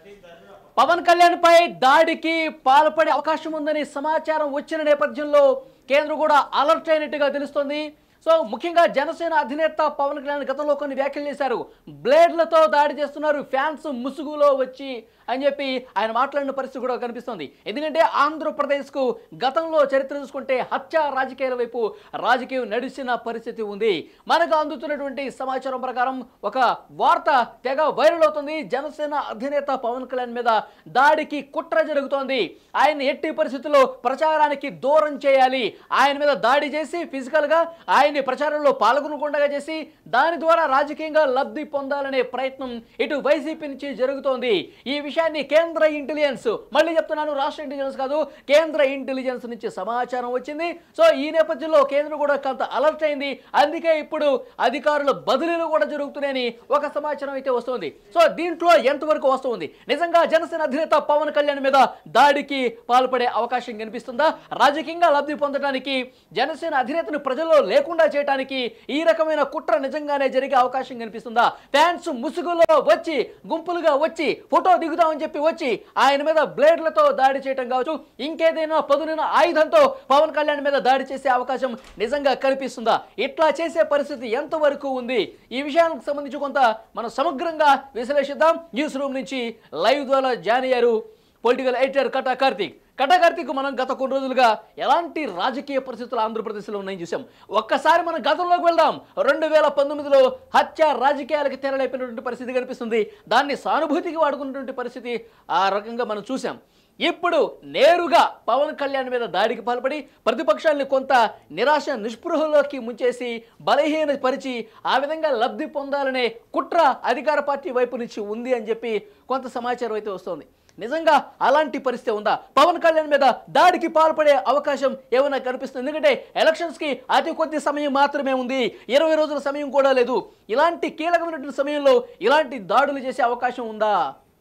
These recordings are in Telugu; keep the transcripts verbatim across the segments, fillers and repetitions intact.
పవన్ కళ్యాణ్ పై దాడికి పాల్పడే అవకాశం ఉందని సమాచారం వచ్చిన నేపథ్యంలో కేంద్రం కూడా అలర్ట్ అయినట్టుగా తెలుస్తోంది. సో ముఖ్యంగా జనసేన అధినేత పవన్ కళ్యాణ్ గతంలో కొన్ని వ్యాఖ్యలు చేశారు. బ్లేడ్లతో దాడి చేస్తున్నారు, ఫ్యాన్స్ ముసుగులో వచ్చి అని చెప్పి ఆయన మాట్లాడిన పరిస్థితి కూడా కనిపిస్తోంది. ఎందుకంటే ఆంధ్రప్రదేశ్కు గతంలో చరిత్ర చూసుకుంటే హత్య రాజకీయాల వైపు రాజకీయం నడిచిన పరిస్థితి ఉంది. మనకు అందుతున్నటువంటి సమాచారం ప్రకారం ఒక వార్త తెగ వైరల్ అవుతుంది. జనసేన అధినేత పవన్ కళ్యాణ్ మీద దాడికి కుట్ర జరుగుతోంది. ఆయన ఎట్టి పరిస్థితుల్లో ప్రచారానికి దూరం చేయాలి, ఆయన మీద దాడి చేసి ఫిజికల్గా ఆయన్ని ప్రచారంలో పాల్గొనకుండా చేసి దాని ద్వారా రాజకీయంగా లబ్ధి పొందాలనే ప్రయత్నం ఇటు వైసీపీ నుంచి జరుగుతోంది. ఈ విషయాన్ని కేంద్ర ఇంటెలిజెన్స్, మళ్ళీ చెప్తున్నాను రాష్ట్ర ఇంటెలిజెన్స్ కాదు, కేంద్ర ఇంటెలిజెన్స్ నుంచి సమాచారం వచ్చింది. సో ఈ నేపథ్యంలో కేంద్రం కూడా కొంత అలర్ట్ అయింది. అందుకే ఇప్పుడు అధికారుల బదిలీలు కూడా జరుగుతున్నాయని ఒక సమాచారం అయితే వస్తుంది. సో దీంట్లో ఎంతవరకు వస్తుంది, నిజంగా జనసేన అధినేత పవన్ కళ్యాణ్ మీద దాడికి పాల్పడే అవకాశం కనిపిస్తుందా, రాజకీయంగా లబ్ధి పొందడానికి జనసేన అధినేతను ప్రజల్లో లేకుండా చేయడానికి ఈ రకమైన కుట్ర నిజంగానే జరిగే అవకాశం కనిపిస్తుందా, ఫ్యాన్స్ ముసుగులో వచ్చి గుంపులుగా వచ్చి ఫోటో దిగుదామని చెప్పి వచ్చి ఆయన మీద బ్లేడ్లతో దాడి చేయడం కావచ్చు, ఇంకేదైనా పదునైన ఆయుధంతో పవన్ కళ్యాణ్ మీద దాడి చేసే అవకాశం నిజంగా కనిపిస్తుందా, ఇట్లా చేసే పరిస్థితి ఎంతవరకు ఉంది, ఈ విషయానికి సంబంధించి కొంత మనం సమగ్రంగా విశ్లేషిద్దాం. న్యూస్ రూమ్ నుంచి లైవ్ ద్వారా జాయిన్ అయ్యారు పొలిటికల్ ఎడిటర్ కటా కార్తీక్. కటా కార్తీక్, మనం గత కొన్ని రోజులుగా ఎలాంటి రాజకీయ పరిస్థితులు ఆంధ్రప్రదేశ్లో ఉన్నాయని చూసాం. ఒక్కసారి మనం గతంలోకి వెళ్దాం. రెండు వేల పంతొమ్మిదిలో హత్య రాజకీయాలకు తెరలేపినటువంటి పరిస్థితి కనిపిస్తుంది. దాన్ని సానుభూతికి వాడుకున్నటువంటి పరిస్థితి ఆ రకంగా మనం చూసాం. ఇప్పుడు నేరుగా పవన్ కళ్యాణ్ మీద దాడికి పాల్పడి ప్రతిపక్షాన్ని కొంత నిరాశ నిస్పృహలోకి ముంచేసి బలహీన పరిచి ఆ విధంగా లబ్ధి పొందాలనే కుట్ర అధికార పార్టీ వైపు నుంచి ఉంది అని చెప్పి కొంత సమాచారం అయితే వస్తుంది. నిజంగా అలాంటి పరిస్థితి ఉందా, పవన్ కళ్యాణ్ మీద దాడికి పాల్పడే అవకాశం ఏమైనా కనిపిస్తుంది? ఎందుకంటే ఎలక్షన్స్కి అతి కొద్ది సమయం మాత్రమే ఉంది, ఇరవై రోజుల సమయం కూడా లేదు. ఇలాంటి కీలకమైనటువంటి సమయంలో ఇలాంటి దాడులు చేసే అవకాశం ఉందా?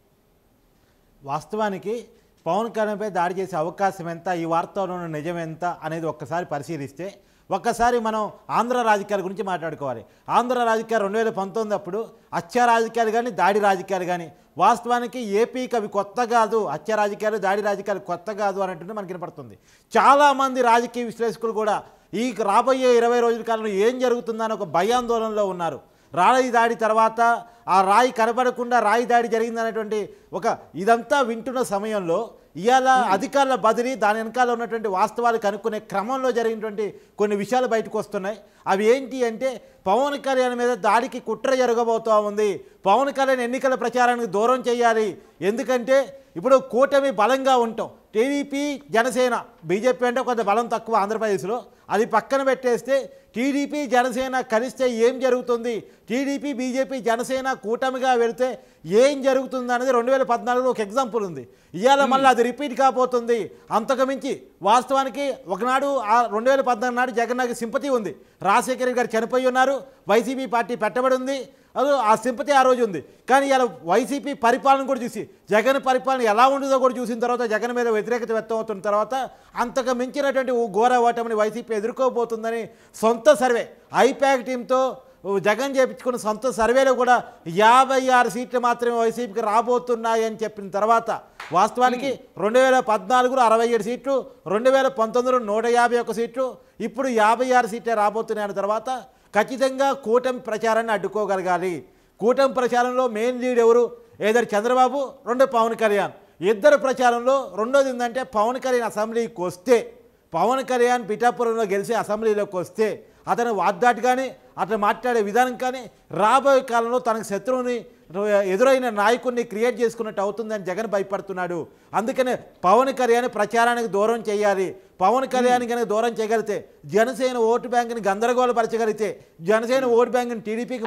వాస్తవానికి పవన్ కళ్యాణ్పై దాడి చేసే అవకాశం ఎంత, ఈ వార్తలో ఉన్న నిజం ఎంత అనేది ఒక్కసారి పరిశీలిస్తే ఒక్కసారి మనం ఆంధ్ర రాజకీయాల గురించి మాట్లాడుకోవాలి. ఆంధ్ర రాజకీయాలు రెండు వేల పంతొమ్మిది అప్పుడు హత్య రాజకీయాలు కానీ దాడి రాజకీయాలు కానీ వాస్తవానికి ఏపీకి అవి కొత్త కాదు, హత్య రాజకీయాలు దాడి రాజకీయాలు కొత్త కాదు అన్నట్టు మనకి వినపడుతుంది. చాలామంది రాజకీయ విశ్లేషకులు కూడా ఈ రాబోయే ఇరవై రోజుల కాలంలో ఏం జరుగుతుందని ఒక భయాందోళనలో ఉన్నారు. రాయి దాడి తర్వాత ఆ రాయి కనబడకుండా రాయి దాడి జరిగిందనేటువంటి ఒక ఇదంతా వింటున్న సమయంలో ఇవాళ అధికారుల బదిలీ, దాని వెనకాల ఉన్నటువంటి వాస్తవాలు కనుక్కునే క్రమంలో జరిగినటువంటి కొన్ని విషయాలు బయటకు వస్తున్నాయి. అవి ఏంటి అంటే పవన్ కళ్యాణ్ మీద దాడికి కుట్ర జరగబోతూ ఉంది. పవన్ కళ్యాణ్ ఎన్నికల ప్రచారానికి దూరం చేయాలి. ఎందుకంటే ఇప్పుడు కూటమి బలంగా ఉంటాం, టీడీపీ జనసేన, బీజేపీ అంటే కొంత బలం తక్కువ ఆంధ్రప్రదేశ్లో, అది పక్కన పెట్టేస్తే టీడీపీ జనసేన కలిస్తే ఏం జరుగుతుంది, టీడీపీ బీజేపీ జనసేన కూటమిగా వెళితే ఏం జరుగుతుంది అనేది రెండు వేల పద్నాలుగులో ఒక ఎగ్జాంపుల్ ఉంది. ఇవాళ మళ్ళీ అది రిపీట్ కాబోతుంది. అంతకుమించి వాస్తవానికి ఒకనాడు ఆ రెండు వేల పద్నాలుగు నాడు జగన్ నాకు సింపతి ఉంది, రాజశేఖర గారు చనిపోయి ఉన్నారు, వైసీపీ పార్టీ పెట్టబడి ఉంది, అది ఆ సింపతి ఆ రోజు ఉంది. కానీ ఇలా వైసీపీ పరిపాలన కూడా చూసి జగన్ పరిపాలన ఎలా ఉండదో కూడా చూసిన తర్వాత జగన్ మీద వ్యతిరేకత వ్యక్తం అవుతున్న తర్వాత అంతకు మించినటువంటి ఘోర ఓటమిని వైసీపీ ఎదుర్కోబోతుందని సొంత సర్వే ఐపాక్ టీంతో జగన్ చేయించుకున్న సొంత సర్వేలో కూడా యాభై ఆరు సీట్లు మాత్రమే వైసీపీకి రాబోతున్నాయని చెప్పిన తర్వాత వాస్తవానికి రెండు వేల పద్నాలుగులో అరవై ఏడు సీట్లు, రెండు వేల పంతొమ్మిదిలో నూట యాభై ఒక్క సీట్లు, ఇప్పుడు యాభై ఆరు సీట్లే రాబోతున్నాయన్న తర్వాత ఖచ్చితంగా కూటమి ప్రచారాన్ని అడ్డుకోగలగాలి. కూటమి ప్రచారంలో మెయిన్ లీడ్ ఎవరు? ఏదైనా చంద్రబాబు, రెండో పవన్ కళ్యాణ్. ఇద్దరు ప్రచారంలో రెండోది ఏంటంటే పవన్ కళ్యాణ్ అసెంబ్లీకి వస్తే, పవన్ కళ్యాణ్ పిఠాపురంలో గెలిచి అసెంబ్లీలోకి వస్తే అతను వాగ్దాటి కానీ అతను మాట్లాడే విధానం కానీ రాబోయే కాలంలో తనకు శత్రువుని ఎదురైన నాయకుడిని క్రియేట్ చేసుకున్నట్టు అవుతుందని జగన్ భయపడుతున్నాడు. అందుకనే పవన్ కళ్యాణ్ ప్రచారానికి దూరం చేయాలి. పవన్ కళ్యాణ్ కనుక దూరం చేయగలిగితే జనసేన ఓటు బ్యాంకుని గందరగోళపరచగలిగితే, జనసేన ఓటు బ్యాంకుని టీడీపీకి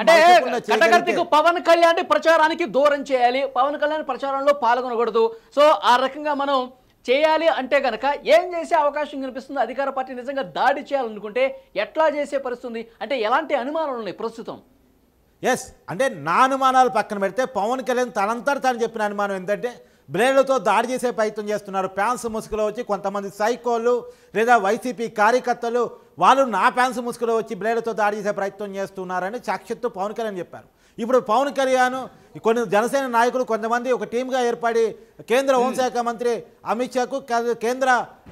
పవన్ కళ్యాణ్ ప్రచారానికి దూరం చేయాలి, పవన్ కళ్యాణ్ ప్రచారంలో పాల్గొనకూడదు. సో ఆ రకంగా మనం చేయాలి అంటే కనుక ఏం చేసే అవకాశం కనిపిస్తుంది? అధికార పార్టీ నిజంగా దాడి చేయాలనుకుంటే ఎట్లా చేసే పరిస్థితుంది అంటే ఎలాంటి అనుమానాలు ఉన్నాయి ప్రస్తుతం? ఎస్ అంటే నా అనుమానాలు పక్కన పెడితే పవన్ కళ్యాణ్ తనంతట తాను చెప్పిన అనుమానం ఏంటంటే బ్లేడ్లతో దాడి చేసే ప్రయత్నం చేస్తున్నారు. ఫ్యాన్స్ ముసుగులో వచ్చి కొంతమంది సైకోలు లేదా వైసీపీ కార్యకర్తలు వాళ్ళు నా ఫ్యాన్స్ ముసుగులో వచ్చి బ్లేడ్లతో దాడి చేసే ప్రయత్నం చేస్తున్నారని సాక్షాత్తు పవన్ కళ్యాణ్ చెప్పారు. ఇప్పుడు పవన్ కళ్యాణ్ కొన్ని జనసేన నాయకులు కొంతమంది ఒక టీమ్గా ఏర్పడి కేంద్ర హోంశాఖ మంత్రి అమిత్ షాకు కేంద్ర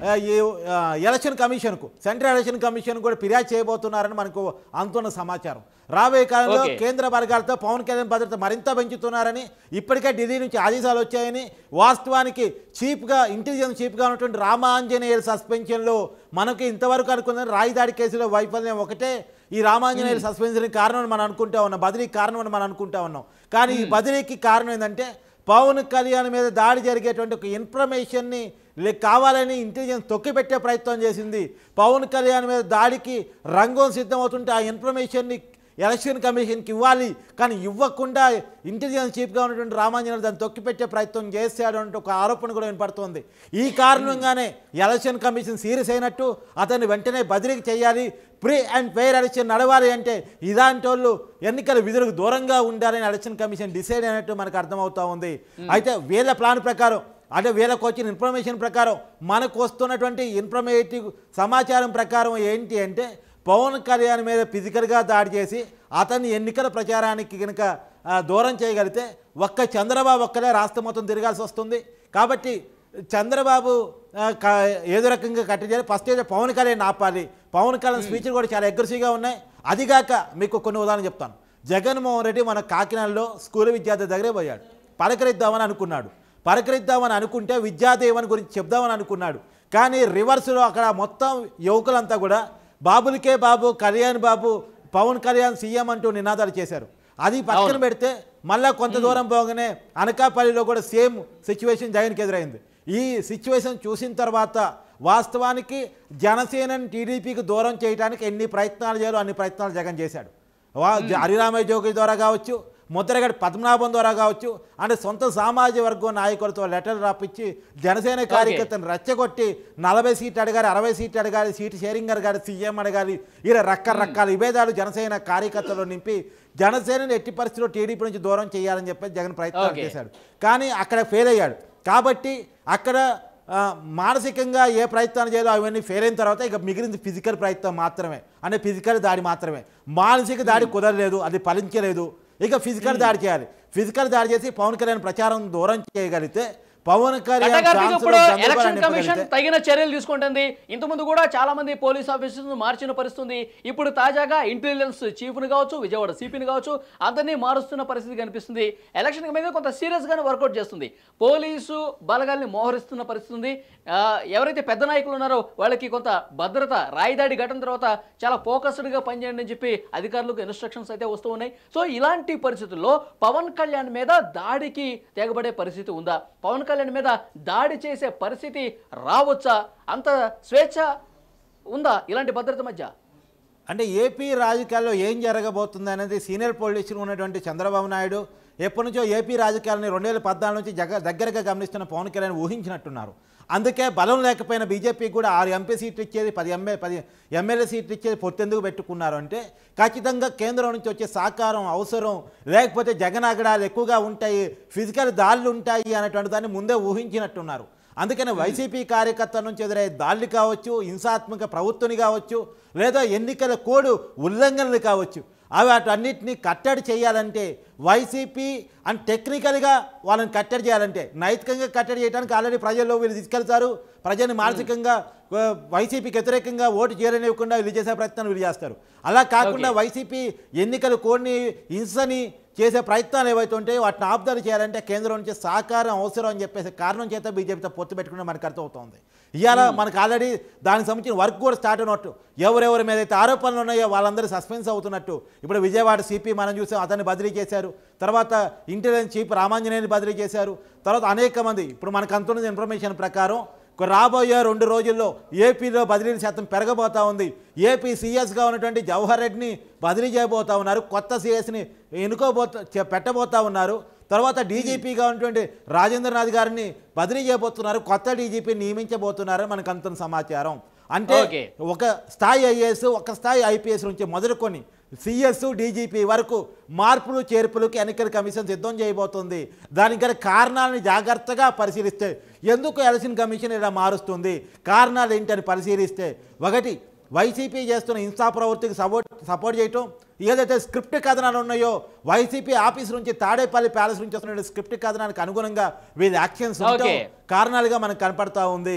ఎలక్షన్ కమిషన్కు సెంట్రల్ ఎలక్షన్ కమిషన్ కూడా ఫిర్యాదు చేయబోతున్నారని మనకు అందుతున్న సమాచారం. రాబోయే కాలంలో కేంద్ర వర్గాలతో పవన్ కళ్యాణ్ భద్రత మరింత పెంచుతున్నారని ఇప్పటికే ఢిల్లీ నుంచి ఆదేశాలు వచ్చాయని, వాస్తవానికి చీప్గా ఇంటెలిజెన్స్ చీప్గా ఉన్నటువంటి రామాంజనేయుల సస్పెన్షన్లో మనకి ఇంతవరకు అనుకున్న రాయిదాడి కేసులో వైఫల్యం ఒకటే ఈ రామాంజనేయుల సస్పెన్షన్ కారణం మనం అనుకుంటా ఉన్నాం, బదిలీకి కారణం అని మనం అనుకుంటా ఉన్నాం. కానీ ఈ బదిలీకి కారణం ఏంటంటే పవన్ కళ్యాణ్ మీద దాడి జరిగేటువంటి ఒక ఇన్ఫర్మేషన్ని కావాలని ఇంటెలిజెన్స్ తొక్కిపెట్టే ప్రయత్నం చేసింది. పవన్ కళ్యాణ్ మీద దాడికి రంగం సిద్ధమవుతుంటే ఆ ఇన్ఫర్మేషన్ని ఎలక్షన్ కమిషన్కి ఇవ్వాలి, కానీ ఇవ్వకుండా ఇంటెలిజెన్స్ చీఫ్గా ఉన్నటువంటి రామాంజనేయులు దాన్ని తొక్కిపెట్టే ప్రయత్నం చేశాడు అంటే ఒక ఆరోపణ కూడా వినపడుతోంది. ఈ కారణంగానే ఎలక్షన్ కమిషన్ సీరియస్ అయినట్టు అతన్ని వెంటనే బదిలీకి చేయాలి, ఫ్రీ అండ్ ఫెయిర్ ఎలక్షన్ నడవాలి అంటే ఇలాంటి వాళ్ళు ఎన్నికల విధులకు దూరంగా ఉండాలని ఎలక్షన్ కమిషన్ డిసైడ్ అయినట్టు మనకు అర్థమవుతా ఉంది. అయితే వీళ్ళ ప్లాన్ ప్రకారం అంటే వీళ్ళకి వచ్చిన ఇన్ఫర్మేషన్ ప్రకారం మనకు వస్తున్నటువంటి ఇన్ఫర్మేటివ్ సమాచారం ప్రకారం ఏంటి అంటే పవన్ కళ్యాణ్ మీద ఫిజికల్గా దాడి చేసి అతన్ని ఎన్నికల ప్రచారానికి కనుక దూరం చేయగలిగితే ఒక్క చంద్రబాబు ఒక్కలే రాష్ట్రం మొత్తం తిరగాల్సి వస్తుంది. కాబట్టి చంద్రబాబు ఏదో రకంగా కట్టేయాలి. ఫస్ట్ అయితే పవన్ కళ్యాణ్ ఆపాలి. పవన్ కళ్యాణ్ స్పీచ్లు కూడా చాలా అగ్రెసివ్గా ఉన్నాయి. అదిగాక మీకు కొన్ని ఉదాహరణ చెప్తాను. జగన్మోహన్ రెడ్డి మన కాకినాడలో స్కూల్ విద్యార్థి దగ్గరే పోయాడు, పలకరిద్దామని అనుకున్నాడు. పలకరిద్దామని అనుకుంటే విద్యాదేవన్ గురించి చెప్దామని అనుకున్నాడు. కానీ రివర్స్లో అక్కడ మొత్తం యువకులంతా కూడా బాబులకే బాబు, కళ్యాణ్ బాబు, పవన్ కళ్యాణ్ సీఎం అంటూ నినాదాలు చేశారు. అది పక్కన పెడితే మళ్ళీ కొంత దూరం పోగానే అనకాపల్లిలో కూడా సేమ్ సిచ్యువేషన్ జగన్కి ఎదురైంది. ఈ సిచ్యువేషన్ చూసిన తర్వాత వాస్తవానికి జనసేనని టీడీపీకి దూరం చేయడానికి ఎన్ని ప్రయత్నాలు చేయాలో అన్ని ప్రయత్నాలు జగన్ చేశాడు. హరిరామయ్య జోగి ద్వారా కావచ్చు, ముద్రగడ పద్మనాభం ద్వారా కావచ్చు, అంటే సొంత సామాజిక వర్గం నాయకులతో లెటర్లు రాపించి జనసేన కార్యకర్తను రెచ్చగొట్టి నలభై సీట్లు అడగాలి, అరవై సీట్లు అడగాలి, సీటు షేరింగ్ అడగాలి, సీఎం అడగాలి, ఇలా రకరకాల విభేదాలు జనసేన కార్యకర్తలు నింపి జనసేనని ఎట్టి పరిస్థితుల్లో టీడీపీ నుంచి దూరం చేయాలని చెప్పి జగన్ ప్రయత్నం చేశాడు. కానీ అక్కడ ఫెయిల్ అయ్యాడు. కాబట్టి అక్కడ మానసికంగా ఏ ప్రయత్నాలు చేయాలో అవన్నీ ఫెయిల్ అయిన తర్వాత ఇక మిగిలింది ఫిజికల్ ప్రయత్నం మాత్రమే, అంటే ఫిజికల్ దాడి మాత్రమే. మానసిక దాడి కుదరలేదు, అది ఫలించలేదు. ఇక ఫిజికల్ దాడి చేయాలి. ఫిజికల్ దాడి చేసి పవన్ కళ్యాణ్ ప్రచారం దూరం చేయగలిగితే పవన్ కళ్యాణ్ ఎలక్షన్ కమిషన్ తగిన చర్యలు తీసుకుంటుంది. ఇంతకుముందు కూడా చాలా మంది పోలీస్ ఆఫీసర్స్ మార్చిన పరిస్థితి. ఇప్పుడు తాజాగా ఇంటెలిజెన్స్ చీఫ్ని కావచ్చు, విజయవాడ సిపిని కావచ్చు, అందరినీ మారుస్తున్న పరిస్థితి కనిపిస్తుంది. ఎలక్షన్ మీద కొంత సీరియస్ గానే వర్కౌట్ చేస్తుంది. పోలీసు బలగాల్ని మోహరిస్తున్న పరిస్థితి ఉంది. ఎవరైతే పెద్ద నాయకులు ఉన్నారో వాళ్ళకి కొంత భద్రత, రాయిదాడి ఘటన తర్వాత చాలా ఫోకస్డ్గా పనిచేయండి అని చెప్పి అధికారులకు ఇన్స్ట్రక్షన్స్ అయితే వస్తూ ఉన్నాయి. సో ఇలాంటి పరిస్థితుల్లో పవన్ కళ్యాణ్ మీద దాడికి తెగబడే పరిస్థితి ఉందా? పవన్ కళ్యాణ్ మీద దాడి చేసే పరిస్థితి రావచ్చా? అంత స్వేచ్ఛ ఉందా ఇలాంటి భద్రత మధ్య? అంటే ఏపీ రాజకీయాల్లో ఏం జరగబోతుంది అనేది సీనియర్ పొలిటీషియన్ ఉన్నటువంటి చంద్రబాబు నాయుడు ఎప్పటి నుంచో ఏపీ రాజకీయాలని రెండు వేల పద్నాలుగు నుంచి జగ దగ్గరగా గమనిస్తున్న పవన్ కళ్యాణ్ ఊహించినట్టున్నారు. అందుకే బలం లేకపోయిన బీజేపీకి కూడా ఆరు ఎంపీ సీట్లు ఇచ్చేది, పది ఎంఏ పది ఎమ్మెల్యే సీట్లు ఇచ్చేది పొత్తెందుకు పెట్టుకున్నారు అంటే ఖచ్చితంగా కేంద్రం నుంచి వచ్చే సహకారం అవసరం, లేకపోతే జగన్ ఆగడాలు ఎక్కువగా ఉంటాయి, ఫిజికల్ దాడులు ఉంటాయి అనేటువంటి దాన్ని ముందే ఊహించినట్టున్నారు. అందుకని వైసీపీ కార్యకర్తల నుంచి ఎదురయ్యే దాడులు కావచ్చు, హింసాత్మక ప్రవృత్తిని కావచ్చు, లేదా ఎన్నికల కోడ్ ఉల్లంఘనలు కావచ్చు, అవి వాటన్నిటిని కట్టడి చేయాలంటే వైసీపీ అండ్ టెక్నికల్గా వాళ్ళని కట్టడి చేయాలంటే నైతికంగా కట్టడి చేయడానికి ఆల్రెడీ ప్రజల్లో వీళ్ళు తీసుకెళ్తారు. ప్రజల్ని మానసికంగా వైసీపీకి వ్యతిరేకంగా ఓటు చేరనివ్వకుండా వీళ్ళు చేసే ప్రయత్నాలు వీళ్ళు చేస్తారు. అలా కాకుండా వైసీపీ ఎన్నికల కోడ్ని హింసని చేసే ప్రయత్నాలు ఏవైతే ఉంటాయో వాటిని ఆపుదల చేయాలంటే కేంద్రం నుంచి సహకారం అవసరం అని చెప్పేసి కారణం చేత బీజేపీతో పొత్తు పెట్టుకుంటే మనకు అర్థమవుతుంది. ఇవాళ మనకు ఆల్రెడీ దానికి సంబంధించిన వర్క్ కూడా స్టార్ట్ అయినట్టు, ఎవరెవరి మీద అయితే ఆరోపణలు ఉన్నాయో వాళ్ళందరూ సస్పెన్స్ అవుతున్నట్టు. ఇప్పుడు విజయవాడ సిపి మనం చూసాం, అతన్ని బదిలీ చేశారు. తర్వాత ఇంటెలిజెన్స్ చీఫ్ రామాంజనేయుని బదిలీ చేశారు. తర్వాత అనేక మంది ఇప్పుడు మనకు అంతున్న ఇన్ఫర్మేషన్ ప్రకారం రాబోయే రెండు రోజుల్లో ఏపీలో బదిలీల శాతం పెరగబోతా ఉంది. ఏపీ సీఎస్గా ఉన్నటువంటి జవహర్ రెడ్డిని బదిలీ చేయబోతా ఉన్నారు, కొత్త సీఎస్ని ఎన్నుకోబోతా పెట్టబోతా ఉన్నారు. తర్వాత డీజీపీగా ఉన్నటువంటి రాజేంద్రనాథ్ గారిని బదిలీ చేయబోతున్నారు, కొత్త డీజీపీని నియమించబోతున్నారు మనకు అంత సమాచారం. అంటే ఒక స్థాయి ఐఏఎస్, ఒక స్థాయి ఐపీఎస్ నుంచి మొదలుకొని సిఎస్ డీజీపీ వరకు మార్పులు చేర్పులకి ఎన్నికల కమిషన్ సిద్ధం చేయబోతుంది. దానికి గల కారణాలను జాగ్రత్తగా పరిశీలిస్తే ఎందుకు ఎలక్షన్ కమిషన్ ఇలా మారుస్తుంది, కారణాలు ఏంటని పరిశీలిస్తే ఒకటి వైసీపీ చేస్తున్న హింసా ప్రవృత్తికి సపోర్ట్ సపోర్ట్ చేయటం, ఏదైతే స్క్రిప్ట్ కథనాలు ఉన్నాయో వైసీపీ ఆఫీస్ నుంచి తాడేపల్లి ప్యాలెస్ నుంచి వస్తున్న స్క్రిప్ట్ కథనానికి అనుగుణంగా వీళ్ళ యాక్షన్స్ ఉండటం కారణాలుగా మనకు కనపడతా ఉంది.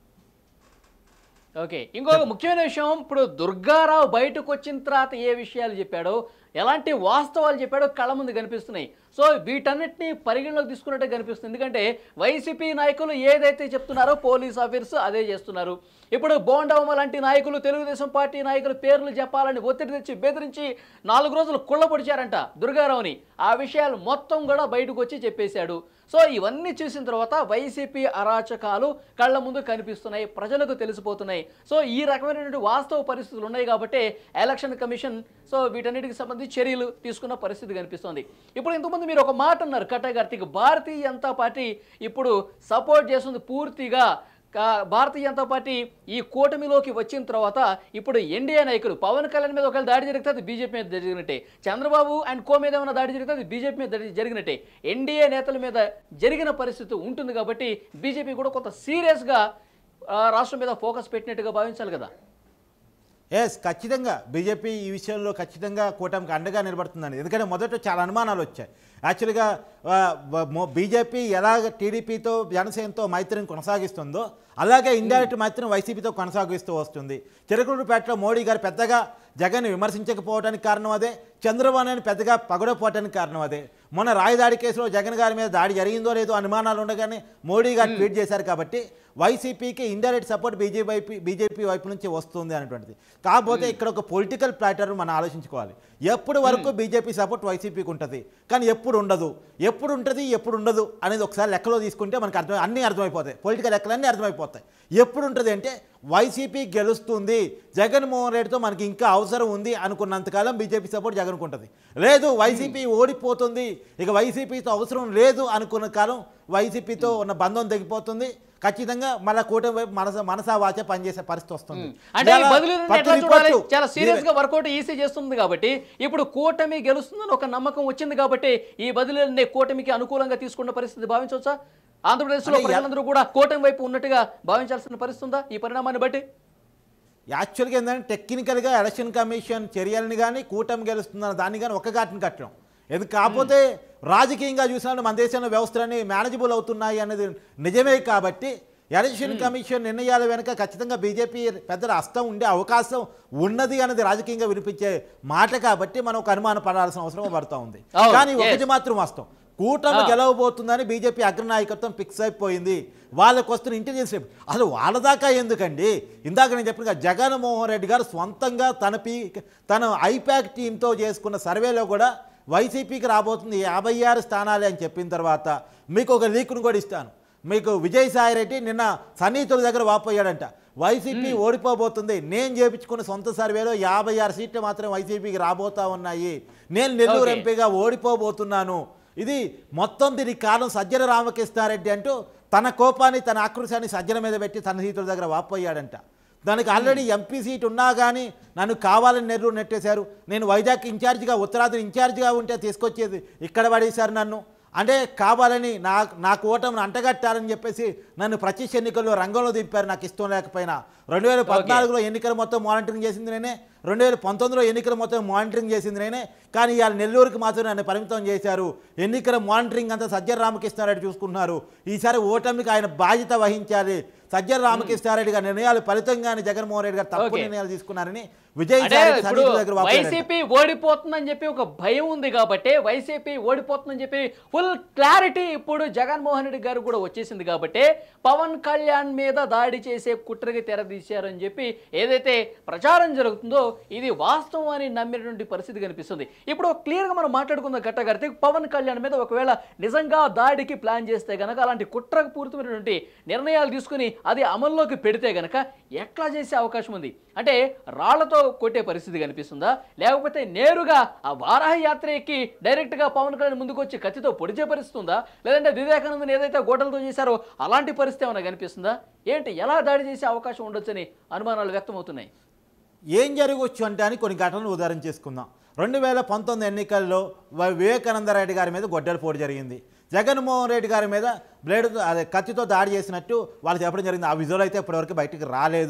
ఓకే, ఇంకొక ముఖ్యమైన విషయం, ఇప్పుడు దుర్గారావు బయటకు వచ్చిన తర్వాత ఏ విషయాలు చెప్పాడో, ఎలాంటి వాస్తవాలు చెప్పాడో కళ్ళ ముందు కనిపిస్తున్నాయి. సో వీటన్నిటిని పరిగణలోకి తీసుకున్నట్టే కనిపిస్తుంది. ఎందుకంటే వైసీపీ నాయకులు ఏదైతే చెప్తున్నారో పోలీస్ ఆఫీసర్స్ అదే చేస్తున్నారు. ఇప్పుడు బోండమ్మ లాంటి నాయకులు, తెలుగుదేశం పార్టీ నాయకులు పేర్లు చెప్పాలని ఒత్తిడి తెచ్చి బెదిరించి నాలుగు రోజులు కుళ్ళపొడిచారంట దుర్గారావుని. ఆ విషయాలు మొత్తం కూడా బయటకు వచ్చి చెప్పేశాడు. సో ఇవన్నీ చూసిన తర్వాత వైసీపీ అరాచకాలు కళ్ళ ముందు కనిపిస్తున్నాయి, ప్రజలకు తెలిసిపోతున్నాయి. సో ఈ రకమైనటువంటి వాస్తవ పరిస్థితులు ఉన్నాయి కాబట్టి ఎలక్షన్ కమిషన్ సో వీటన్నిటికి సంబంధించి చర్యలు తీసుకున్న పరిస్థితి కనిపిస్తుంది. ఇప్పుడు ఇంతకుముందు మీరు ఒక మాట అన్నారు కట్టగార్తిక్, భారతీయ జనతా పార్టీ ఇప్పుడు సపోర్ట్ చేస్తుంది పూర్తిగా. భారతీయ జనతా పార్టీ ఈ కూటమిలోకి వచ్చిన తర్వాత ఇప్పుడు ఎన్డీఏ నాయకులు పవన్ కళ్యాణ్ మీద ఒకవేళ దాడి జరిగితే అది బీజేపీ మీద జరిగినట్టే, చంద్రబాబు అండ్ కో మీద ఏమైనా దాడి జరిగితే అది బీజేపీ మీద జరిగినట్టే, ఎన్డీఏ నేతల మీద జరిగిన పరిస్థితి ఉంటుంది. కాబట్టి బీజేపీ కూడా కొంత సీరియస్గా రాష్ట్రం మీద ఫోకస్ పెట్టినట్టుగా భావించాలి కదా. ఎస్, ఖచ్చితంగా బీజేపీ ఈ విషయంలో ఖచ్చితంగా కూటమికి అండగా నిలబడుతుందండి. ఎందుకంటే మొదట చాలా అనుమానాలు వచ్చాయి. యాక్చువల్గా బీజేపీ ఎలాగ టీడీపీతో జనసేనతో మైత్రిని కొనసాగిస్తుందో అలాగే ఇండైరెక్ట్ మైత్రిని వైసీపీతో కొనసాగిస్తూ వస్తుంది. చిలకలూరుపేటలో మోడీ గారు పెద్దగా జగన్ విమర్శించకపోవడానికి కారణం అదే, చంద్రబాబుని పెద్దగా పగడపోవటానికి కారణం అదే. మొన్న రాయదాడి కేసులో జగన్ గారి మీద దాడి జరిగిందో లేదో అనుమానాలు ఉండగానే మోడీ గారు ట్వీట్ చేశారు. కాబట్టి వైసీపీకి ఇండైరెక్ట్ సపోర్ట్ బీజేపీ వైపు బీజేపీ వైపు నుంచి వస్తుంది అనేటువంటిది. కాకపోతే ఇక్కడ ఒక పొలిటికల్ ప్లాటర్న్ మనం ఆలోచించుకోవాలి. ఎప్పుడు వరకు బీజేపీ సపోర్ట్ వైసీపీకి ఉంటుంది, కానీ ఎప్పుడు ఉండదు, ఎప్పుడు ఉంటుంది ఎప్పుడు ఉండదు అనేది ఒకసారి లెక్కలో తీసుకుంటే మనకు అర్థం అన్నీ అర్థమైపోతాయి, పొలిటికల్ లెక్కలన్నీ అర్థమైపోతాయి. ఎప్పుడు ఉంటుంది అంటే వైసీపీ గెలుస్తుంది, జగన్మోహన్ రెడ్డితో మనకి ఇంకా అవసరం ఉంది అనుకున్నంతకాలం బీజేపీ సపోర్ట్ జగన్కు ఉంటుంది. లేదు వైసీపీ ఓడిపోతుంది, ఇక వైసీపీతో అవసరం లేదు అనుకున్న కాలం వైసీపీతో ఉన్న బంధం తెగిపోతుంది. ఖచ్చితంగా మళ్ళీ కూటమి వైపు మనస మనసా వాచ పనిచేసే పరిస్థితి వస్తుంది. అంటే చాలా సీరియస్ గా వర్కౌట్ ఈసీ చేస్తుంది కాబట్టి ఇప్పుడు కూటమి గెలుస్తుందని ఒక నమ్మకం వచ్చింది కాబట్టి ఈ బదిలీని కూటమికి అనుకూలంగా తీసుకున్న పరిస్థితి భావించవచ్చా? ఆంధ్రప్రదేశ్ లో ప్రజలందరూ కూడా కూటమి వైపు ఉన్నట్టుగా భావించాల్సిన పరిస్థితి ఉందా ఈ పరిణామాన్ని బట్టి? యాక్చువల్గా ఏంటంటే టెక్నికల్గా ఎలక్షన్ కమిషన్ చర్యలని కానీ కూటమి గెలుస్తుందన్న దాన్ని కానీ ఒక ఘాటిని కట్టడం ఎందుకు, కాకపోతే రాజకీయంగా చూసినప్పుడు మన దేశంలో వ్యవస్థలన్నీ మేనేజబుల్ అవుతున్నాయి అనేది నిజమే. కాబట్టి ఎలక్షన్ కమిషన్ నిర్ణయాల వెనుక ఖచ్చితంగా బీజేపీ పెద్ద హస్తం ఉండే అవకాశం ఉన్నది అనేది రాజకీయంగా వినిపించే మాట. కాబట్టి మనం ఒక అనుమానం పడాల్సిన అవసరం పడుతూ ఉంది. కానీ ఒకటి మాత్రం వాస్తవం, కూటమి గెలవబోతుందని బీజేపీ అగ్రనాయకత్వం ఫిక్స్ అయిపోయింది. వాళ్ళకు వస్తున్న ఇంటెలిజెన్స్ అసలు వాళ్ళ దాకా ఎందుకండి? ఇందాక నేను చెప్పిన జగన్మోహన్ రెడ్డి గారు సొంతంగా తన పీ తన ఐపాక్ టీంతో చేసుకున్న సర్వేలో కూడా వైసీపీకి రాబోతుంది యాభై ఆరు స్థానాలే అని చెప్పిన తర్వాత మీకు ఒక లీకును కూడా ఇస్తాను. మీకు విజయసాయి రెడ్డి నిన్న సన్నిహితుల దగ్గర వాపోయాడంట, వైసీపీ ఓడిపోబోతుంది, నేను చేపించుకున్న సొంత సర్వేలో యాభై ఆరు సీట్లు మాత్రం వైసీపీకి రాబోతా ఉన్నాయి, నేను నెల్లూరు ఎంపీగా ఓడిపోబోతున్నాను. ఇది మొత్తం దీనికి కారణం సజ్జల రామకృష్ణారెడ్డి అంటూ తన కోపాన్ని తన ఆక్రోశాన్ని సజ్జల మీద పెట్టి తన సీతుల దగ్గర వాపోయాడంట. దానికి ఆల్రెడీ ఎంపీ సీట్ ఉన్నా కానీ నన్ను కావాలని నెల్లూరు నెట్టేశారు, నేను వైజాగ్ ఇన్ఛార్జిగా ఉత్తరాది ఇన్ఛార్జిగా ఉంటే తీసుకొచ్చేది ఇక్కడ పడేశారు నన్ను, అంటే కావాలని నా నాకు ఓటమిని అంటగట్టాలని చెప్పేసి నన్ను ప్రత్యక్ష ఎన్నికల్లో రంగంలో దింపారు నాకు ఇష్టం లేకపోయినా. రెండు వేల పద్నాలుగులో ఎన్నికలు మొత్తం మానిటరింగ్ చేసింది నేనే, రెండు వేల పంతొమ్మిదిలో ఎన్నికల మొత్తం మానిటరింగ్ చేసింది నేనే, కానీ ఇవాళ నెల్లూరుకి మాత్రం నన్ను పరిమితం చేశారు. ఎన్నికల మానిటరింగ్ అంతా సజ్జల రామకృష్ణారెడ్డి చూసుకున్నారు. ఈసారి ఓటమికి ఆయన బాధ్యత వహించాలి. సజ్జల రామకృష్ణారెడ్డి గారి నిర్ణయాలు ఫలితంగానే జగన్మోహన్ రెడ్డి గారు తప్పు నిర్ణయాలు తీసుకున్నారని వైసీపీ ఓడిపోతుందని చెప్పి ఒక భయం ఉంది కాబట్టి, వైసీపీ ఓడిపోతుందని చెప్పి ఫుల్ క్లారిటీ ఇప్పుడు జగన్మోహన్ రెడ్డి గారు కూడా వచ్చేసింది కాబట్టి పవన్ కళ్యాణ్ మీద దాడి చేసే కుట్రకి తెరదీశారని చెప్పి ఏదైతే ప్రచారం జరుగుతుందో ఇది వాస్తవం అని నమ్మినటువంటి పరిస్థితి కనిపిస్తుంది. ఇప్పుడు క్లియర్గా మనం మాట్లాడుకుందాం కట్టగడితే పవన్ కళ్యాణ్ మీద ఒకవేళ నిజంగా దాడికి ప్లాన్ చేస్తే గనక, అలాంటి కుట్రకు పూర్తమైనటువంటి నిర్ణయాలు తీసుకుని అది అమల్లోకి పెడితే గనక ఎట్లా చేసే అవకాశం ఉంది? అంటే రాళ్లతో కొట్టే పరిస్థితి కనిపిస్తుందా, లేకపోతే నేరుగా ఆ వారాహ యాత్ర ఎక్కి డైరెక్ట్గా పవన్ కళ్యాణ్ ముందుకు వచ్చి కత్తితో పొడిచే పరిస్థితి ఉందా, లేదంటే వివేకానందని ఏదైతే గోడలతో చేశారో అలాంటి పరిస్థితి ఏమైనా కనిపిస్తుందా? ఏంటి ఎలా దాడి చేసే అవకాశం ఉండొచ్చని అనుమానాలు వ్యక్తమవుతున్నాయి. ఏం జరగవచ్చు అంటే అని కొన్ని ఘటనలు ఉదాహరణ చేసుకుందాం. రెండు వేల పంతొమ్మిది ఎన్నికల్లో వివేకానందరెడ్డి గారి మీద గొడ్డల పోటీ జరిగింది. జగన్మోహన్ రెడ్డి గారి మీద బ్లేడ్ అదే కత్తితో దాడి చేసినట్టు వాళ్ళు చెప్పడం జరిగింది. ఆ విజువల్ అయితే ఇప్పటివరకు బయటికి రాలేదు.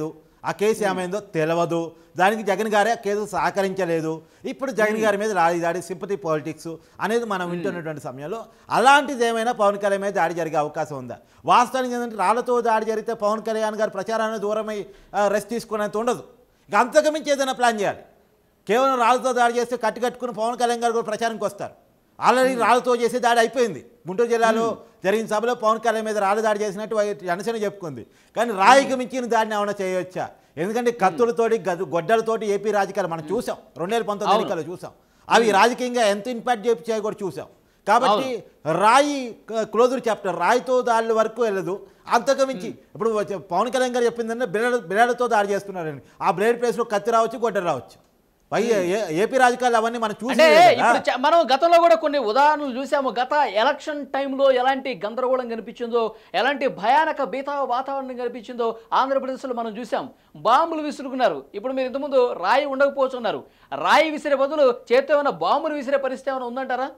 ఆ కేసు ఏమైందో తెలియదు. దానికి జగన్ గారే ఆ కేసు సహకరించలేదు. ఇప్పుడు జగన్ గారి మీద రాడి దాడి సింపతి పాలిటిక్స్ అనేది మనం వింటున్నటువంటి సమయంలో అలాంటిది ఏమైనా పవన్ కళ్యాణ్ మీద దాడి జరిగే అవకాశం ఉందా? వాస్తవానికి ఏంటంటే రాళ్లతో దాడి జరిగితే పవన్ కళ్యాణ్ గారి ప్రచారాన్ని దూరమై రెస్ట్ తీసుకునేంత ఉండదు. ఇంకా అంతకు మించి ఏదైనా ప్లాన్ చేయాలి. కేవలం రాళ్లతో దాడి చేస్తే కట్టు కట్టుకుని పవన్ కళ్యాణ్ గారు కూడా ప్రచారానికి వస్తారు. ఆల్రెడీ రాళ్లతో చేసే దాడి అయిపోయింది. గుంటూరు జిల్లాలో జరిగిన సభలో పవన్ కళ్యాణ్ మీద రాళ్ళు దాడి చేసినట్టు జనసేన చెప్పుకుంది. కానీ రాయికి మించిన దాడిని ఏమైనా చేయవచ్చా? ఎందుకంటే కత్తులతోటి గొడ్డలతోటి ఏపీ రాజకీయాలు మనం చూసాం. రెండు వేల పంతొమ్మిది ఎన్నికలు చూసాం. అవి రాజకీయంగా ఎంత ఇంపాక్ట్ చేయించాయో కూడా చూసాం. కాబట్టి రాయి క్లోజర్ చాప్టర్, రాయితో దాడి వరకు వెళ్ళదు. అంతకు మించి ఇప్పుడు పవన్ కళ్యాణ్ గారు చెప్పిందంటే బ్లేడ్ బ్లేడ్తో దాడి చేస్తున్నారని. ఆ బ్లేడ్ ప్లేస్లో కత్తి రావచ్చు, గొడ్డలు రావచ్చు. పై ఏపీ రాజకీయాలు అవన్నీ మనం చూసి మనం గతంలో కూడా కొన్ని ఉదాహరణలు చూసాము. గత ఎలక్షన్ టైంలో ఎలాంటి గందరగోళం కనిపించిందో, ఎలాంటి భయానక బీతా వాతావరణం కనిపించిందో ఆంధ్రప్రదేశ్లో మనం చూసాం. బాంబులు విసురుకున్నారు. ఇప్పుడు మీరు ఇంతకుముందు రాయి ఉండకపోతున్నారు. రాయి విసిరే బదులు చేతితో ఏమైనా బాంబులు విసిరే పరిస్థితి ఏమైనా ఉందంటారా?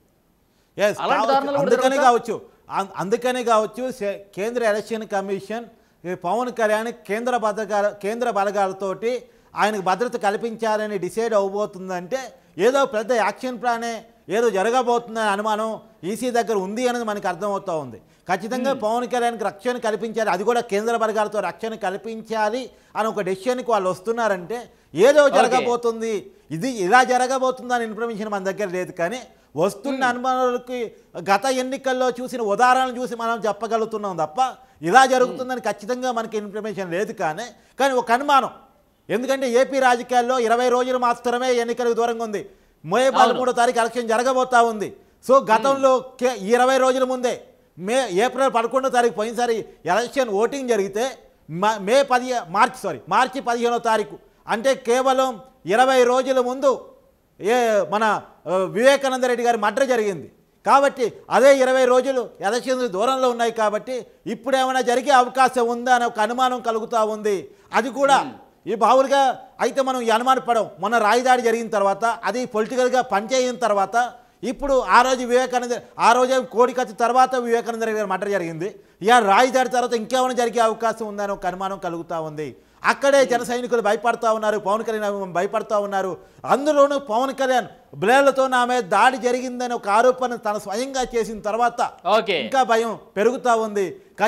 అందుకనే కావచ్చు అందుకనే కావచ్చు కేంద్ర ఎలక్షన్ కమిషన్ పవన్ కళ్యాణ్ కేంద్ర భద్రత కేంద్ర బలగాలతోటి ఆయనకు భద్రత కల్పించాలని డిసైడ్ అవ్వబోతుందంటే ఏదో పెద్ద యాక్షన్ ప్లానే ఏదో జరగబోతుందని అనుమానం ఈసీ దగ్గర ఉంది అనేది మనకు అర్థమవుతూ ఉంది. ఖచ్చితంగా పవన్ కళ్యాణ్కి రక్షణ కల్పించాలి, అది కూడా కేంద్ర బలగాలతో రక్షణ కల్పించాలి అని ఒక డెసిషన్కి వాళ్ళు వస్తున్నారంటే ఏదో జరగబోతుంది, ఇది ఇలా జరగబోతుంది అని ఇన్ఫర్మేషన్ మన దగ్గర లేదు. కానీ వస్తున్న అనుమానాలకి గత ఎన్నికల్లో చూసిన ఉదాహరణలు చూసి మనం చెప్పగలుగుతున్నాం తప్ప ఇలా జరుగుతుందని ఖచ్చితంగా మనకి ఇన్ఫర్మేషన్ లేదు. కానీ కానీ ఒక అనుమానం, ఎందుకంటే ఏపీ రాజకీయాల్లో ఇరవై రోజులు మాత్రమే ఎన్నికలకు దూరంగా ఉంది. మే పదమూడో తారీఖు ఎలక్షన్ జరగబోతా ఉంది. సో గతంలో ఇరవై రోజుల ముందే మే ఏప్రిల్ పదకొండో తారీఖు పోయినసారి ఎలక్షన్ ఓటింగ్ జరిగితే మే పది మార్చి సారీ మార్చి పదిహేనో తారీఖు అంటే కేవలం ఇరవై రోజుల ముందు ఏ మన వివేకానంద రెడ్డి గారి మర్డర్ జరిగింది. కాబట్టి అదే ఇరవై రోజులు ఎలక్షన్ దూరంలో ఉన్నాయి. కాబట్టి ఇప్పుడు ఏమైనా జరిగే అవకాశం ఉందా అని ఒక అనుమానం కలుగుతూ ఉంది. అది కూడా ఈ బావులుగా అయితే మనం ఈ అనుమానపడం మొన్న రాయిదాడి జరిగిన తర్వాత అది పొలిటికల్గా పనిచేయిన తర్వాత ఇప్పుడు ఆ రోజు వివేకానంద ఆ రోజే కోడికత్తి తర్వాత వివేకానంద రెడ్డి గారి మర్డర్ జరిగింది. ఇక రాయిదాడి తర్వాత ఇంకేమైనా జరిగే అవకాశం ఉందని ఒక అనుమానం కలుగుతూ ఉంది. అక్కడే జన సైనికులు భయపడతా ఉన్నారు, పవన్ కళ్యాణ్ భయపడతా ఉన్నారు. అందులోనూ పవన్ కళ్యాణ్ బ్లేడ్లతో నా మీద దాడి జరిగిందని ఒక ఆరోపణ తన స్వయంగా చేసిన తర్వాత ఇంకా భయం పెరుగుతూ ఉంది.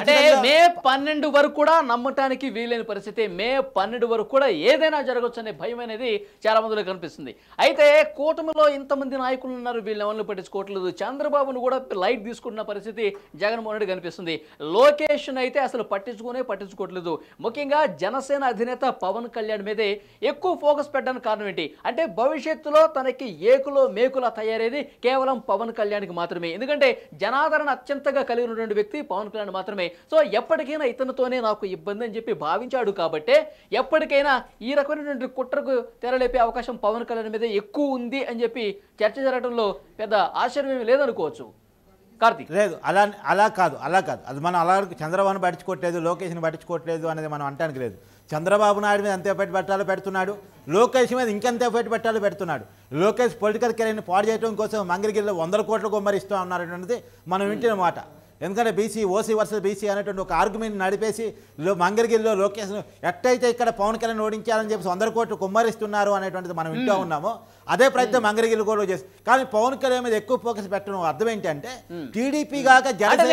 మే పన్నెండు వరకు కూడా నమ్మటానికి వీలైన పరిస్థితి. మే పన్నెండు వరకు కూడా ఏదైనా జరగవచ్చు అనే భయం అనేది చాలా మందిలో కనిపిస్తుంది. అయితే కూటమిలో ఇంతమంది నాయకులు ఉన్నారు, వీళ్ళు ఎవరిని పట్టించుకోవట్లేదు. చంద్రబాబును కూడా లైట్ తీసుకుంటున్న పరిస్థితి జగన్మోహన్ రెడ్డి కనిపిస్తుంది. లోకేష్ అయితే అసలు పట్టించుకునే పట్టించుకోవట్లేదు. ముఖ్యంగా జనసేన అధినేత పవన్ కళ్యాణ్ మీదే ఎక్కువ ఫోకస్ పెట్టడానికి కారణం ఏంటి అంటే భవిష్యత్తులో తనకి ఏకులో మేకులా తయారేది కేవలం పవన్ కళ్యాణ్కి మాత్రమే. ఎందుకంటే జనాదరణ అత్యంతగా కలిగి ఉన్నటువంటి వ్యక్తి పవన్ కళ్యాణ్ మాత్రమే. సో ఎప్పటికైనా ఇతనితోనే నాకు ఇబ్బంది అని చెప్పి భావించాడు. కాబట్టి ఎప్పటికైనా ఈ రకమైనటువంటి కుట్రకు తెరలేపే అవకాశం పవన్ కళ్యాణ్ మీద ఎక్కువ ఉంది అని చెప్పి చర్చ జరగడంలో పెద్ద ఆశ్చర్యం లేదనుకోవచ్చు. కార్తీక్ లేదు అలా అలా కాదు అలా కాదు అది మనం అలా చంద్రబాబును పట్టించుకోవట్లేదు, లోకేష్ని పట్టించుకోవట్లేదు అనేది మనం అంటానికి లేదు. చంద్రబాబు నాయుడు మీద ఎంత ఎఫెక్ట్ పెట్టాలో పెడుతున్నాడు, లోకేష్ మీద ఇంకెంత ఎఫెక్ట్ పెట్టాలో పెడుతున్నాడు. లోకేష్ పొలిటికల్ కెరీర్ని పాడు చేయడం కోసం మంగళగిరిలో వందల కోట్ల కొమ్మరిస్తూ ఉన్నారనేది మనం వింటున్న మాట. ఎందుకంటే బీసీ ఓసీ వర్సెస్ బీసీ అనేటువంటి ఒక ఆర్గ్యుమెంట్ నడిపేసి మంగళగిరిలో లోకేష్ ఎట్టయితే ఇక్కడ పవన్ కళ్యాణ్ ఓడించాలని చెప్పి వందల కోట్లు కుమ్మరిస్తున్నారు అనేటువంటిది మనం వింటూ ఉన్నామో అదే ప్రయత్నం మంగళగిరిలో కూడా చేసి. కానీ పవన్ కళ్యాణ్ మీద ఎక్కువ ఫోకస్ పెట్టడం అర్థం ఏంటంటే టీడీపీ కాక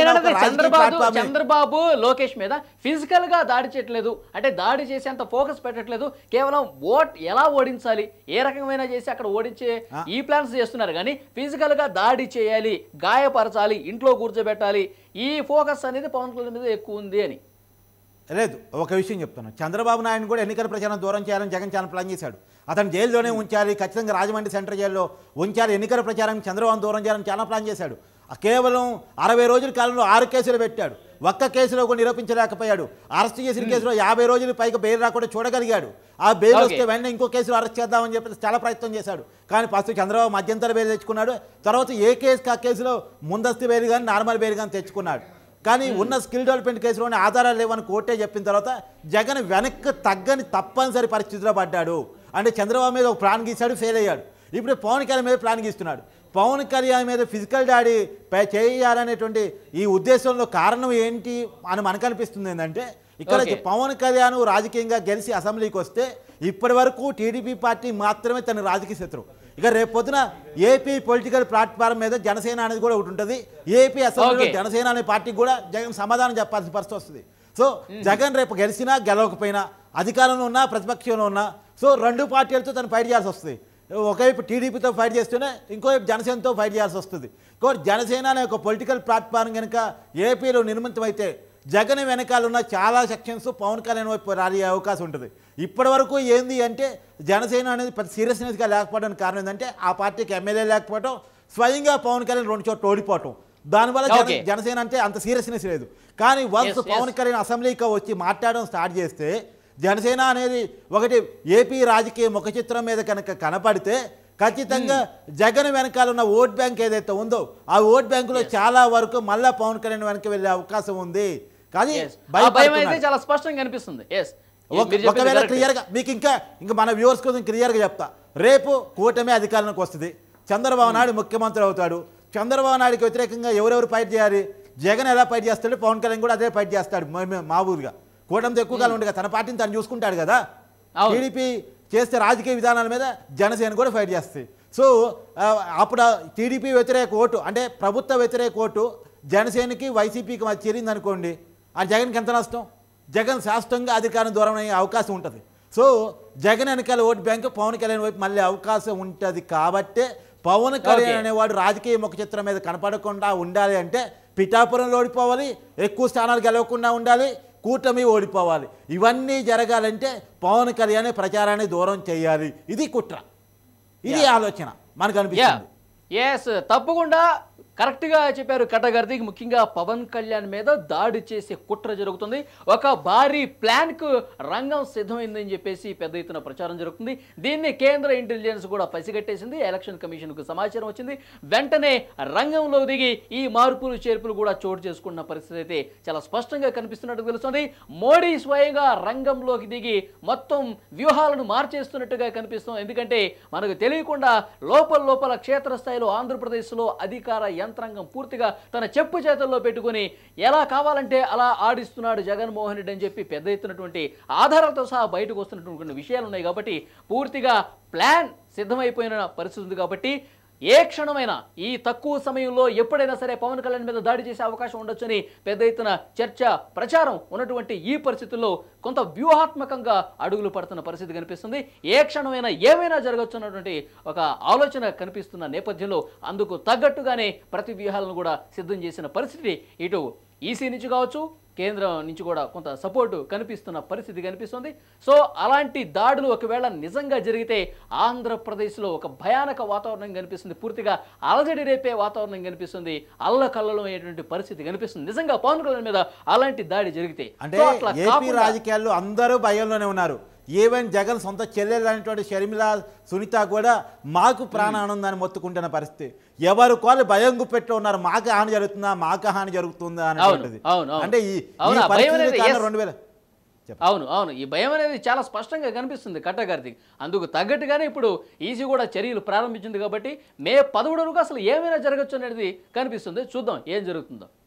చంద్రబాబు లోకేష్ మీద ఫిజికల్ గా దాడి చేయట్లేదు, అంటే దాడి చేసేంత ఫోకస్ పెట్టట్లేదు. కేవలం ఓట్ ఎలా ఓడించాలి, ఏ రకమైన చేసి అక్కడ ఓడించే ఈ ప్లాన్స్ చేస్తున్నారు. కానీ ఫిజికల్ గా దాడి చేయాలి, గాయపరచాలి, ఇంట్లో కూర్చోబెట్టాలి, ఈ ఫోకస్ అనేది పవన్ కళ్యాణ్ మీద ఎక్కువ ఉంది అని లేదు. ఒక విషయం చెప్తున్నాను, చంద్రబాబు నాయుడు కూడా ఎన్నికల ప్రచారం దూరం చేయాలని జగన్ చాలా ప్లాన్ చేశాడు. అతను జైల్లోనే ఉంచాలి, ఖచ్చితంగా రాజమండ్రి సెంట్రల్ జైల్లో ఉంచాలి, ఎన్నికల ప్రచారానికి చంద్రబాబు దూరం చేయాలని చాలా ప్లాన్ చేశాడు. కేవలం అరవై రోజుల కాలంలో ఆరు కేసులు పెట్టాడు, ఒక్క కేసులో కూడా నిరూపించలేకపోయాడు. అరెస్ట్ చేసిన కేసులో యాభై రోజుల పైగా బెయిల్ రాకుండా చూడగలిగాడు. ఆ బెయిల్ వస్తే వెంటనే ఇంకో కేసులో అరెస్ట్ చేద్దామని చెప్పి చాలా ప్రయత్నం చేశాడు. కానీ ఫస్ట్ చంద్రబాబు మధ్యంతర బెయిల్ తెచ్చుకున్నాడు. తర్వాత ఏ కేసు ఆ కేసులో ముందస్తు బెయిల్ కానీ నార్మల్ బెయిల్ కానీ తెచ్చుకున్నాడు. కానీ ఉన్న స్కిల్ డెవలప్మెంట్ కేసులోనే ఆధారాలు లేవని కోర్టే చెప్పిన తర్వాత జగన్ వెనక్కి తగ్గని తప్పనిసరి పరిస్థితిలో పడ్డాడు. అంటే చంద్రబాబు మీద ఒక ప్లాన్ గీశాడు, ఫెయిల్ అయ్యాడు. ఇప్పుడు పవన్ కళ్యాణ్ మీద ప్లాన్ గీస్తున్నాడు. పవన్ కళ్యాణ్ మీద ఫిజికల్ దాడి చేయాలనేటువంటి ఈ ఉద్దేశంలో కారణం ఏంటి అని మనకు అనిపిస్తుంది ఏంటంటే ఇక్కడ Okay. పవన్ కళ్యాణ్ రాజకీయంగా గెలిచి అసెంబ్లీకి వస్తే ఇప్పటి వరకు టీడీపీ పార్టీ మాత్రమే తన రాజకీయ శత్రువు. ఇక రేపు పొద్దున ఏపీ పొలిటికల్ ప్లాట్ఫామ్ మీద జనసేన అనేది కూడా ఒకటి ఉంటుంది. ఏపీ అసెంబ్లీలో Okay. జనసేన అనే పార్టీకి కూడా జగన్ సమాధానం చెప్పాల్సిన పరిస్థితి వస్తుంది. సో జగన్ రేపు గెలిచినా గెలవకపోయినా అధికారంలో ఉన్నా ప్రతిపక్షంలో ఉన్నా సో రెండు పార్టీలతో తను ఫైట్ చేయాల్సి వస్తుంది. ఒకవైపు టీడీపీతో ఫైట్ చేస్తూనే ఇంకోవైపు జనసేనతో ఫైట్ చేయాల్సి వస్తుంది. ఇంకోటి జనసేన అనే ఒక పొలిటికల్ ప్లాట్ఫామ్ కనుక ఏపీలో నిర్మితమైతే జగన్ వెనకాల ఉన్న చాలా సెక్షన్స్ పవన్ కళ్యాణ్ వైపు రాలే అవకాశం ఉంటుంది. ఇప్పటి వరకు ఏంది అంటే జనసేన అనేది పెద్ద సీరియస్నెస్గా లేకపోవడానికి కారణం ఏంటంటే ఆ పార్టీకి ఎమ్మెల్యే లేకపోవడం, స్వయంగా పవన్ కళ్యాణ్ రెండు చోట్ల ఓడిపోవటం, దానివల్ల జన Okay. జనసేన అంటే అంత సీరియస్నెస్ లేదు. కానీ once Yes, yes. Pawan Kalyan అసెంబ్లీకి వచ్చి మాట్లాడడం స్టార్ట్ చేస్తే జనసేన అనేది ఒకటి ఏపీ రాజకీయ ముఖ చిత్రం మీద కనుక కనపడితే ఖచ్చితంగా జగన్ వెనకాల ఉన్న ఓట్ బ్యాంక్ ఏదైతే ఉందో ఆ ఓట్ బ్యాంకులో చాలా వరకు మళ్ళా పవన్ కళ్యాణ్ వెనక వెళ్ళే అవకాశం ఉంది. కానీ Yes. ఆ భయం అయితే భయపడుతున్నారు. చాలా స్పష్టంగా కనిపిస్తుంది. Yes. ఒక- మీరు చెప్పింది ఒకవేళ correct. క్లియర్గా మీకు ఇంకా ఇంకా మన వ్యూవర్స్ కోసం క్లియర్గా చెప్తా, రేపు కూటమి అధికారంలోకి వస్తుంది, చంద్రబాబు నాయుడు ముఖ్యమంత్రి అవుతాడు. చంద్రబాబు నాయుడుకి వ్యతిరేకంగా ఎవరెవరు ఫైట్ చేయాలి? జగన్ ఎలా ఫైట్ చేస్తాడు, పవన్ కళ్యాణ్ కూడా అదే ఫైట్ చేస్తాడు. మా- మా- మా ఊరుగా కూటమితో ఎక్కువ కాలం ఉండగా తన పార్టీని తను చూసుకుంటాడు కదా. అవును. టీడీపీ చేస్తే రాజకీయ విధానాల మీద జనసేన కూడా ఫైట్ చేస్తాయి. సో ఆ, అప్పుడు టీడీపీ వ్యతిరేక ఓటు అంటే ప్రభుత్వ వ్యతిరేక ఓటు జనసేనకి వైసీపీకి మధ్య చేరింది అనుకోండి, ఆ జగన్కి ఎంత నష్టం? జగన్ శాశ్వతంగా అధికారం దూరం అయ్యే అవకాశం ఉంటుంది. సో జగన్ వెనకాల ఓటు బ్యాంకు పవన్ కళ్యాణ్ వైపు మళ్ళీ అవకాశం ఉంటుంది. కాబట్టే పవన్ కళ్యాణ్ Okay. అనేవాడు రాజకీయ ముఖ చిత్రం మీద కనపడకుండా ఉండాలి అంటే పిఠాపురంలో ఓడిపోవాలి, ఎక్కువ స్థానాలు గెలవకుండా ఉండాలి, కూటమి ఓడిపోవాలి. ఇవన్నీ జరగాలంటే పవన్ కళ్యాణ్ ప్రచారాన్ని దూరం చేయాలి. ఇది కుట్ర, ఇది ఆలోచన మనకు అనిపిస్తుంది. ఎస్, తప్పకుండా కరెక్ట్గా చెప్పారు కట్టగారిది. ముఖ్యంగా పవన్ కళ్యాణ్ మీద దాడి చేసే కుట్ర జరుగుతుంది. ఒక భారీ ప్లాన్కు రంగం సిద్ధమైందని చెప్పేసి పెద్ద ఎత్తున ప్రచారం జరుగుతుంది. దీన్ని కేంద్ర ఇంటెలిజెన్స్ కూడా పసిగట్టేసింది. ఎలక్షన్ కమిషన్కు సమాచారం వచ్చింది. వెంటనే రంగంలో దిగి ఈ మార్పులు చేర్పులు కూడా చోటు చేసుకున్న పరిస్థితి అయితే చాలా స్పష్టంగా కనిపిస్తున్నట్టు తెలుస్తుంది. మోడీ స్వయంగా రంగంలోకి దిగి మొత్తం వ్యూహాలను మార్చేస్తున్నట్టుగా కనిపిస్తుంది. ఎందుకంటే మనకు తెలియకుండా లోపల లోపల క్షేత్రస్థాయిలో ఆంధ్రప్రదేశ్లో అధికార యంత్రాంగం పూర్తిగా తన చెప్పు చేతుల్లో పెట్టుకుని ఎలా కావాలంటే అలా ఆడిస్తున్నాడు జగన్మోహన్ రెడ్డి అని చెప్పి పెద్ద ఎత్తునటువంటి ఆధారాలతో సహా బయటకు వస్తున్నటువంటి కొన్ని విషయాలు ఉన్నాయి. కాబట్టి పూర్తిగా ప్లాన్ సిద్ధమైపోయిన పరిస్థితి ఉంది. కాబట్టి ఏ క్షణమైనా ఈ తక్కువ సమయంలో ఎప్పుడైనా సరే పవన్ కళ్యాణ్ మీద దాడి చేసే అవకాశం ఉండొచ్చని పెద్ద ఎత్తున చర్చ ప్రచారం ఉన్నటువంటి ఈ పరిస్థితుల్లో కొంత వ్యూహాత్మకంగా అడుగులు పడుతున్న పరిస్థితి కనిపిస్తుంది. ఏ క్షణమైనా ఏమైనా జరగచ్చు అన్నటువంటి ఒక ఆలోచన కనిపిస్తున్న నేపథ్యంలో అందుకు తగ్గట్టుగానే ప్రతి వ్యూహాలను కూడా సిద్ధం చేసిన పరిస్థితి ఇటు ఈసీ నుంచి కావచ్చు, కేంద్రం నుంచి కూడా కొంత సపోర్టు కనిపిస్తున్న పరిస్థితి కనిపిస్తుంది. సో అలాంటి దాడులు ఒకవేళ నిజంగా జరిగితే ఆంధ్రప్రదేశ్లో ఒక భయానక వాతావరణం కనిపిస్తుంది. పూర్తిగా అలజడి రేపే వాతావరణం కనిపిస్తుంది. అల్లకల్లలో అయ్యేటువంటి పరిస్థితి కనిపిస్తుంది నిజంగా పవన్ కళ్యాణ్ మీద అలాంటి దాడి జరిగితే. అంటే సో అట్లా ఏపీ కాకుండా- రాజకీయాల్లో అందరూ భయంలోనే ఉన్నారు. ఈవెన్ జగన్ సొంత చెల్లెలైనటువంటి షర్మిల, సునీత కూడా మాకు ప్రాణానందాన్ని మొత్తుకుంటున్న పరిస్థితి. ఎవరు కోళ్ళు భయం గుప్పెట్లో ఉన్నారు, మాకు హాని జరుగుతుందా, మాకు హాని జరుగుతుందా అనేటువంటిది. అవును, అవును. అంటే ఈ ఈ అవును, ఆ భయం పరిస్థితి అనేది కారణం yes. రెండు వేల అవును అవును ఈ భయం అనేది చాలా స్పష్టంగా కనిపిస్తుంది కట్టగారిది. అందుకు తగ్గట్టుగానే ఇప్పుడు ఈసీ కూడా చర్యలు ప్రారంభించింది. కాబట్టి మే పదమూడు వరకు అసలు ఏమైనా జరగచ్చు అనేది కనిపిస్తుంది. చూద్దాం ఏం జరుగుతుందో.